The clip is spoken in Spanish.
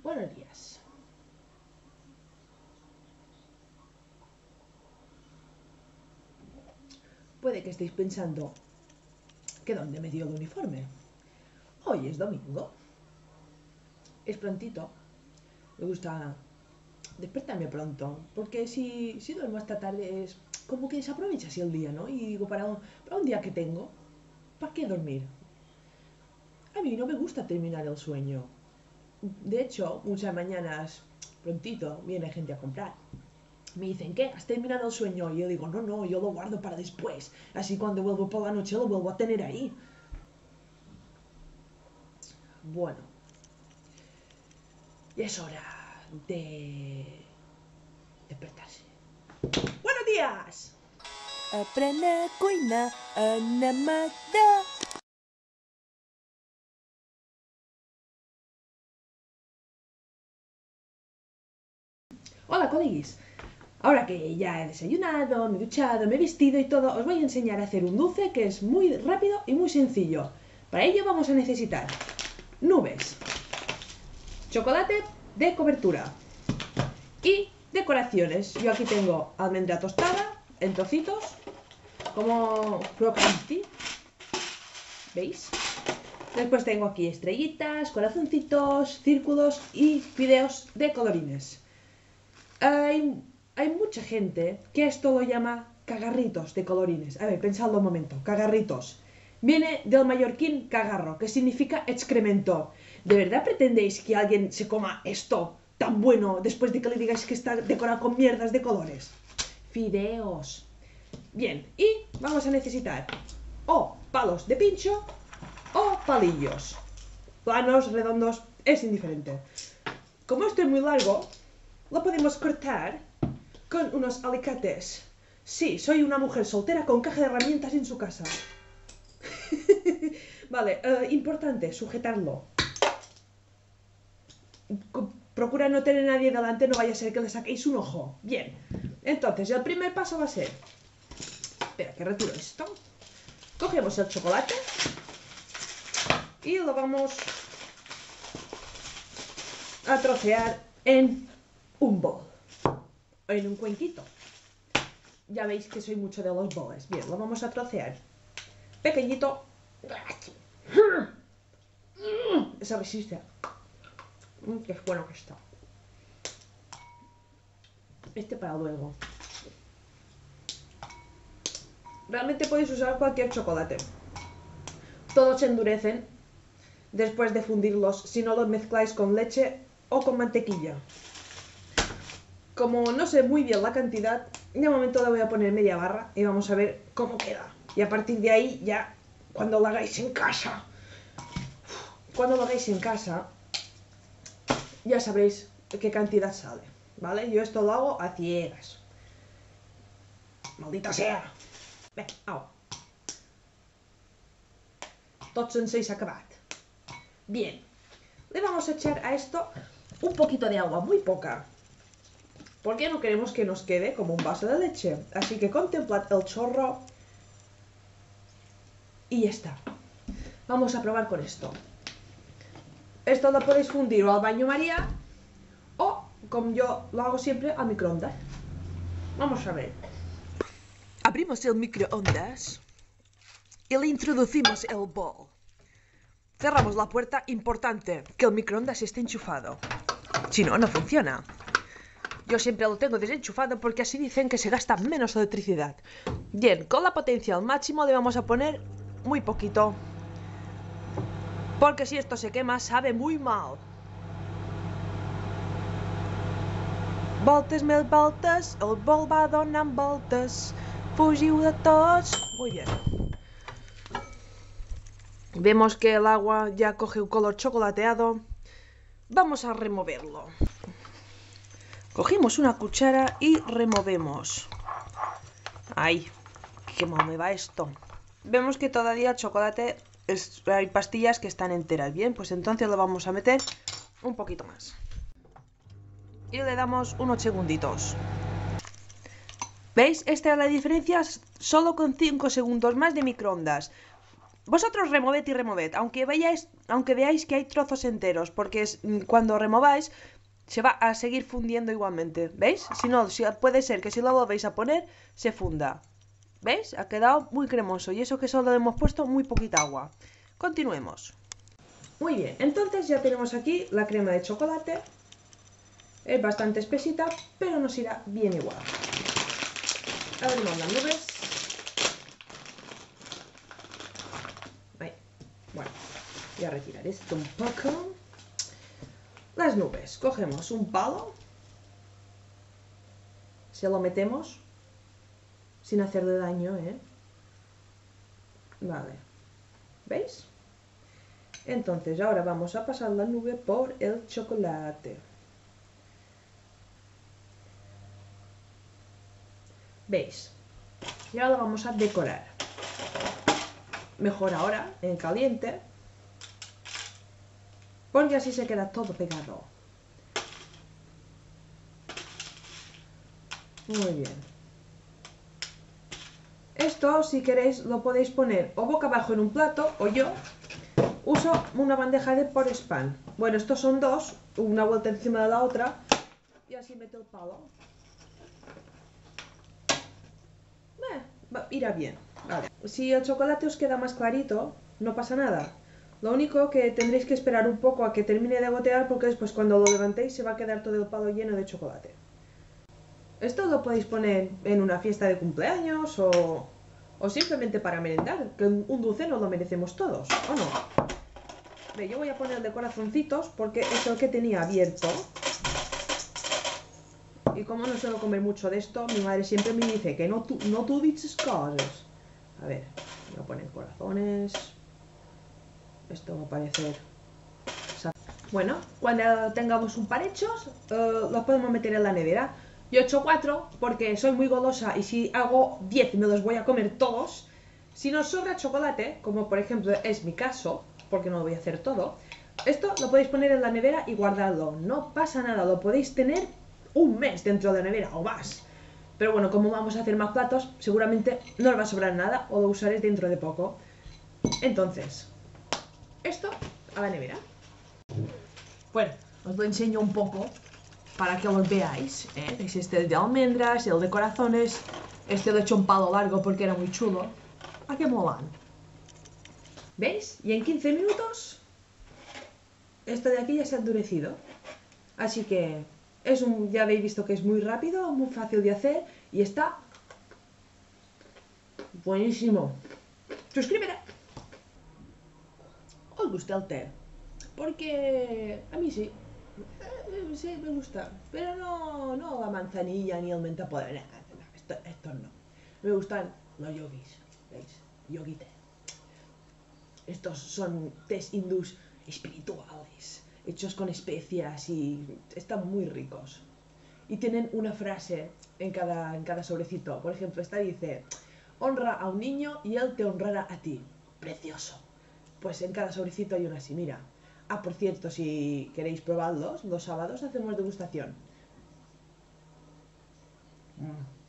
Buenos días. Puede que estéis pensando que dónde me dio el uniforme. Hoy es domingo. Es prontito. Me gusta despertarme pronto. Porque si duermo hasta tarde es como que desaprovecha así el día, ¿no? Y digo, para un día que tengo, ¿para qué dormir? A mí no me gusta terminar el sueño. De hecho, muchas mañanas prontito viene gente a comprar. Me dicen, ¿qué? ¿Has terminado el sueño? Y yo digo, no, yo lo guardo para después. Así cuando vuelvo por la noche lo vuelvo a tener ahí. Bueno, y es hora de despertarse. ¡Buenos días! Aprende a cuinar Namada. Hola, coleguis. Ahora que ya he desayunado, me he duchado, me he vestido y todo, os voy a enseñar a hacer un dulce que es muy rápido y muy sencillo. Para ello vamos a necesitar nubes, chocolate de cobertura y decoraciones. Yo aquí tengo almendra tostada en trocitos, como crocanti, ¿veis? Después tengo aquí estrellitas, corazoncitos, círculos y fideos de colorines. Hay mucha gente que esto lo llama cagarritos de colorines. A ver, pensadlo un momento. Cagarritos. Viene del mallorquín cagarro, que significa excremento. ¿De verdad pretendéis que alguien se coma esto tan bueno después de que le digáis que está decorado con mierdas de colores? Fideos. Bien, y vamos a necesitar o palos de pincho o palillos. Planos, redondos, es indiferente. Como esto es muy largo, lo podemos cortar con unos alicates. Sí, soy una mujer soltera con caja de herramientas en su casa. Vale, importante, sujetarlo. Procura no tener a nadie delante, no vaya a ser que le saquéis un ojo. Bien, entonces el primer paso va a ser... Espera, que retiro esto. Cogemos el chocolate y lo vamos a trocear en un bol o en un cuenquito. Ya veis que soy mucho de los boles. Bien, lo vamos a trocear pequeñito. Esa resiste. Qué bueno que está. Este para luego. Realmente podéis usar cualquier chocolate. Todos se endurecen después de fundirlos si no los mezcláis con leche o con mantequilla. Como no sé muy bien la cantidad, de momento le voy a poner media barra y vamos a ver cómo queda. Y a partir de ahí ya, cuando lo hagáis en casa, ya sabréis qué cantidad sale, ¿vale? Yo esto lo hago a ciegas. Maldita sea! Bé, au. Tot sencer s'ha acabat. Bien, le vamos a echar a esto un poquito de agua, muy poca. Porque no queremos que nos quede como un vaso de leche. Así que contemplad el chorro. Y ya está. Vamos a probar con esto. Esto lo podéis fundir o al baño María o, como yo lo hago siempre, al microondas. Vamos a ver. Abrimos el microondas y le introducimos el bol. Cerramos la puerta. Importante que el microondas esté enchufado. Si no, no funciona. Yo siempre lo tengo desenchufado porque así dicen que se gasta menos electricidad. Bien, con la potencia al máximo le vamos a poner muy poquito. Porque si esto se quema, sabe muy mal. Voltes mil voltes, el bol va donant voltes. Fugiu de tots. Muy bien. Vemos que el agua ya coge un color chocolateado. Vamos a removerlo. Cogemos una cuchara y removemos. ¡Ay! ¡Qué mal me va esto! Vemos que todavía el chocolate hay pastillas que están enteras. Bien, pues entonces lo vamos a meter un poquito más. Y le damos unos segunditos. ¿Veis? Esta es la diferencia solo con 5 segundos más de microondas. Vosotros removed y removed, aunque veáis que hay trozos enteros, porque cuando remováis se va a seguir fundiendo igualmente, ¿veis? Si no, puede ser que si lo volvéis a poner, se funda. ¿Veis? Ha quedado muy cremoso, y eso que solo le hemos puesto muy poquita agua. Continuemos. Muy bien, entonces ya tenemos aquí la crema de chocolate. Es bastante espesita, pero nos irá bien igual. Abrimos las nubes. Ahí. Bueno, voy a retirar esto un poco. Las nubes. Cogemos un palo. Se lo metemos sin hacerle daño, ¿eh? Vale. ¿Veis? Entonces ahora vamos a pasar la nube por el chocolate. ¿Veis? Y ahora lo vamos a decorar. Mejor ahora, en caliente, porque así se queda todo pegado. Muy bien. Esto, si queréis, lo podéis poner o boca abajo en un plato, o yo uso una bandeja de porridge pan. Bueno, estos son dos, una vuelta encima de la otra, y así meto el palo. Irá bien. Vale. Si el chocolate os queda más clarito, no pasa nada. Lo único que tendréis que esperar un poco a que termine de gotear, porque después cuando lo levantéis se va a quedar todo el palo lleno de chocolate. Esto lo podéis poner en una fiesta de cumpleaños o simplemente para merendar, que un dulce nos lo merecemos todos, ¿o no? Ve, yo voy a ponerle corazoncitos porque es el que tenía abierto. Y como no suelo comer mucho de esto, mi madre siempre me dice que no tú dices cosas. A ver, voy a poner corazones. Esto va a parecer... Bueno, cuando tengamos un par hechos, los podemos meter en la nevera. Yo he hecho 4 porque soy muy golosa y si hago 10 me los voy a comer todos. Si nos sobra chocolate, como por ejemplo es mi caso, porque no lo voy a hacer todo, esto lo podéis poner en la nevera y guardarlo. No pasa nada, lo podéis tener un mes dentro de la nevera o más. Pero bueno, como vamos a hacer más platos, seguramente no os va a sobrar nada o lo usaréis dentro de poco. Entonces, esto a la nevera. Bueno, os lo enseño un poco para que lo veáis, ¿eh? ¿Veis? Este es de almendras, el de corazones. Este lo he hecho un palo largo porque era muy chulo. ¿A qué molan? ¿Veis? Y en 15 minutos esto de aquí ya se ha endurecido. Así que ya habéis visto que es muy rápido, muy fácil de hacer y está buenísimo. Suscríbete. ¿Os gusta el té? Porque a mí sí. Sí, me gusta. Pero no la manzanilla ni el menta poder. Esto no. Me gustan los yogis. ¿Veis? Yogi té. Estos son tés hindús espirituales, hechos con especias y están muy ricos. Y tienen una frase en cada sobrecito. Por ejemplo, esta dice: honra a un niño y él te honrará a ti. Precioso. Pues en cada sobrecito hay una así, mira. Ah, por cierto, si queréis probarlos, los sábados hacemos degustación.